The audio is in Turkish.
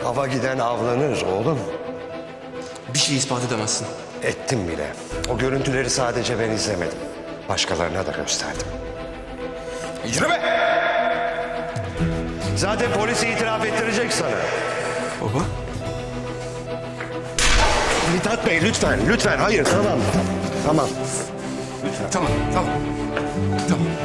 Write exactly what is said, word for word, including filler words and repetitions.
Ava giden avlanır oğlum. Bir şey ispat edemezsin. Ettim bile. O görüntüleri sadece ben izlemedim. Başkalarına da gösterdim. Yürü be! Zaten polisi itiraf ettirecek sana. Baba. Mithat Bey lütfen, lütfen. Hayır, tamam. Tamam. Tamam, tamam. Tamam.